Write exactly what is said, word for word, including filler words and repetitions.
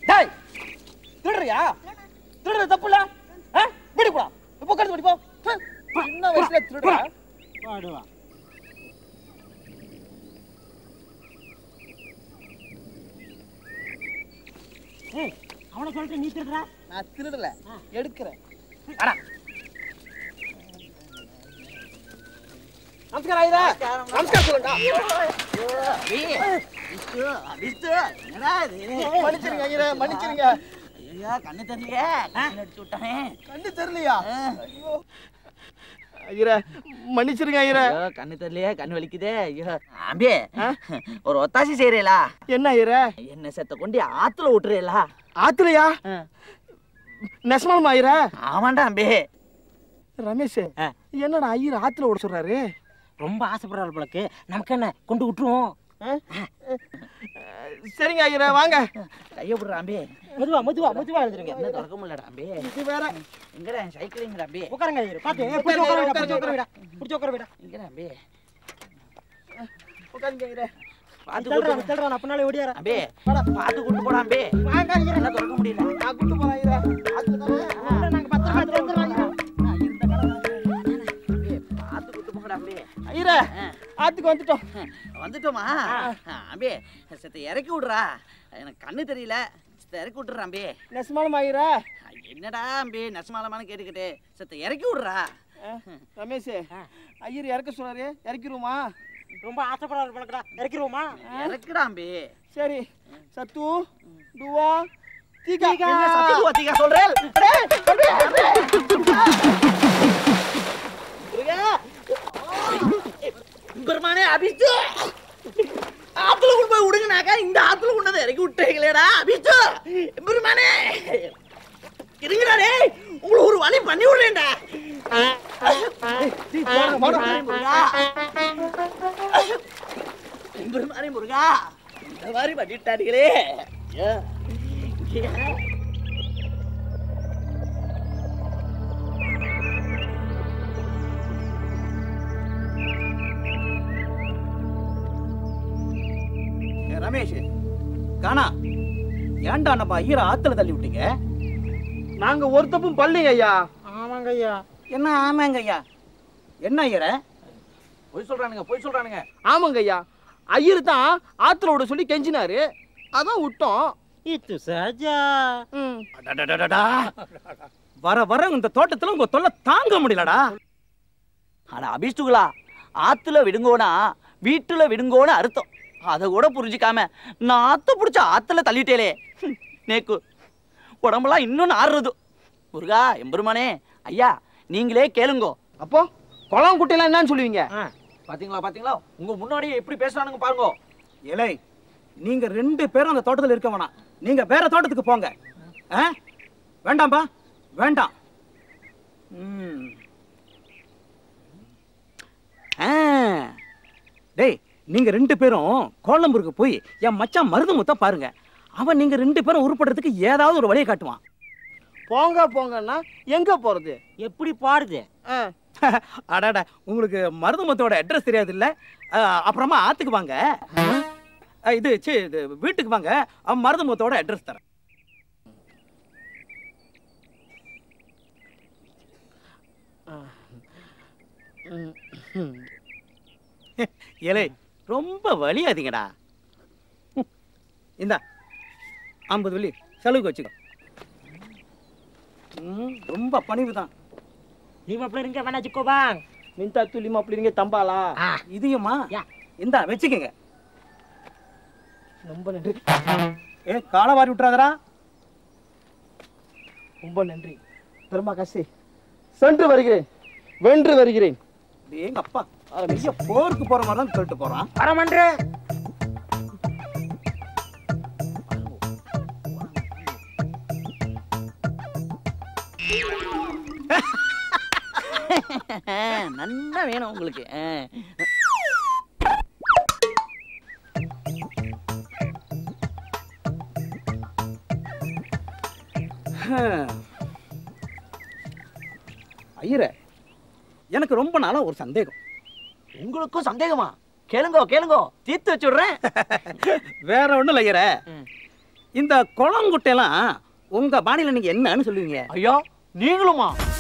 டேய் திருடுறியா? திருடுறது தப்பு இல்ல? பிடி போடா. இப்போ கழுத்து பிடி போ. சின்ன வயசுல திருடுறா. வாடுவா. ஏய் அவனை சொல்லிட்டு நீ திருடுறா? நான் திருடல, எடுக்கிறேன். அடா. நமஸ்காரம் ஐயா. நமஸ்காரம் சொல்லுடா. விஷ்ணு, விஷ்ணு, என்னடா இது? மன்னிச்சிருங்க ஐயா, மன்னிச்சிருங்க. ஐயா கண்ணு தெரியலையே, கண்ணு அடிச்சு விட்டானே. கண்ணு தெரியலையா? ஐயோ. ஐயா மன்னிச்சிருங்க ஐயா. ஐயோ கண்ணு தெரியலையே, கண்ணு வலிக்குதே. ஐயோ அம்பே, ஒரு ஒத்தாசி செய்யறீங்களா? என்ன ஐயா? என்ன செத்த கொண்டு ஆத்துல விட்டுறீங்களா? ஆத்துலயா? நெசமாலுமா ஐயா? ஆமாண்டா அம்பே. ரமேஷ், என்னடா ஐயா ஆத்துல விட சொல்றாரு? ரொம்ப ஆசைப்படுறாரு போலக்கு. நமக்கு என்ன கொண்டு விட்டுருவோம். சரிங்க ஐயா வாங்க. கைய விடுறா அம்பே. மெதுவா மெதுவா மெதுவா எழுதுறீங்க. என்ன தொடக்க முடியலடா அம்பே. இது வேற. எங்கடா சைக்கிளிங்கடா அம்பே. உட்காருங்க ஐயா. பாத்து புடிச்சு உட்கார விடா, புடிச்சு உட்கார விடா. புடிச்சு உட்கார விடா. எங்கடா அம்பே. உட்காருங்க ஐயா. பாத்து கூட்டு தள்ளுறா, நான் பின்னால ஓடியாரா. அம்பே பாத்து கூட்டு போடா அம்பே. வாங்க ஐயா. என்ன தொடக்க முடியல. நான் கூட்டு போறேன் ஐயா. பாத்து தானே. நாங்க பத்திரமா எடுத்து வந்துறோம் ஐயா. இருந்த கடை அம்பே பாத்து கூட்டு போங்கடா அம்பே. ஐயா ஆத்துக்கு வந்துட்டோம். வந்துட்டோமா? அம்பே செத்த இறக்கி விடுறா. எனக்கு கண்ணு தெரியல, செத்த இறக்கி விட்டுறா அம்பே. நெசமாலம் ஆயிரா? என்னடா அம்பே நெசமாலமானு கேட்டுக்கிட்டு செத்த இறக்கி விடுறா. ரமேஷ் ஐயர் இறக்க சொன்னாரு, இறக்கிடுவோமா? ரொம்ப ஆசைப்படுறாரு பழக்கடா, இறக்கிடுவோமா? இறக்குடா அம்பே. சரி சத்து துவா தீகா. என்ன சத்து துவா தீகா சொல்றேன்? டேய் அம்பே அம்பே பெருமானே அபிச்சு ஆத்துல கொண்டு போய் விடுங்கனாக்கா இந்த ஆத்துல கொண்டு வந்து இறக்கி விட்டீங்களேடா அபிச்சு. பெருமானே இருங்கடா டேய், உங்களுக்கு ஒரு வழி பண்ணி விடுறேன்டா. பெருமானே முருகா, இந்த மாதிரி பண்ணிட்டாடிகளே. ரமேஷ் காணா, ஏன்டா நம்ம ஐயரை ஆத்துல தள்ளி விட்டீங்க? நாங்க ஒரு தப்பும் பள்ளிங்க ஐயா. ஆமாங்க ஐயா. என்ன ஆமாங்க ஐயா? என்ன ஐயர பொய் சொல்றானுங்க, பொய் சொல்றானுங்க. ஆமாங்க ஐயா, ஐயர் தான் ஆத்துல விட சொல்லி கெஞ்சினாரு, அதான் விட்டோம். இது சஜா. வர வர இந்த தோட்டத்துல உங்க தொல்லை தாங்க முடியலடா. ஆனா அபிஷ்டுகளா, ஆத்துல விடுங்கோனா வீட்டுல விடுங்கோன்னு அர்த்தம். அதை கூட புரிஞ்சுக்காம நான் ஆத்த பிடிச்ச ஆத்துல தள்ளிட்டேலே. நேக்கு உடம்பெல்லாம் இன்னும் ஆறுறது. முருகா எம்பெருமானே ஐயா நீங்களே கேளுங்கோ. அப்போ குளம் குட்டையெல்லாம் என்னன்னு சொல்லுவீங்க? பாத்தீங்களா பாத்தீங்களா உங்க முன்னாடியே எப்படி பேசுறானுங்க பாருங்க. ஏலே நீங்க ரெண்டு பேரும் அந்த தோட்டத்தில் இருக்க வேணாம், நீங்க வேற தோட்டத்துக்கு போங்க. வேண்டாம்பா வேண்டாம். டேய் நீங்க ரெண்டு பேரும் கோலம்பூருக்கு போய் என் மச்சான் மருது முத்த பாருங்க. அவன் நீங்க ரெண்டு பேரும் உருப்படுறதுக்கு ஏதாவது ஒரு வழியை காட்டுவான். போங்க போங்கன்னா எங்க போறது, எப்படி பாடுது? அடாடா உங்களுக்கு மருது முத்தோட அட்ரஸ் தெரியாது இல்ல? அப்புறமா ஆத்துக்கு வாங்க, இது வீட்டுக்கு வாங்க, மருது முத்தோட அட்ரஸ் தரேன். ஏலே ரொம்ப வலியாதீங்கடா. இந்தா ஐம்பது வெள்ளி செலவுக்கு வச்சுக்கோ. ரொம்ப பணிவு தான். lima puluh ringgit mana cukup bang? Minta tuh lima puluh ringgit tambah lah. Ah, இதுமா இந்தா வச்சுக்கங்க. ரொம்ப நன்றி. ஏ காலை வாரி விட்டுறாதடா. ரொம்ப நன்றி. பெருமா காசி. சென்று வருகிறேன், வென்று வருகிறேன். எங்க அப்பா பெரிய போருக்கு போற மாதிரி தான் சொல்லிட்டு போறான். அரமன்றே நன்னா வேணும் உங்களுக்கு. ஐயரே எனக்கு ரொம்ப நாளா ஒரு சந்தேகம். உங்களுக்கும் சந்தேகமா? கேளுங்கோ கேளுங்கோ, தீர்த்து வச்சுடுறேன். வேற ஒண்ணும் இல்லை ஐயரே, இந்த குளங்குட்டையெல்லாம் உங்க பாணியில நீங்க என்னன்னு சொல்லுவீங்க? ஐயா நீங்களுமா?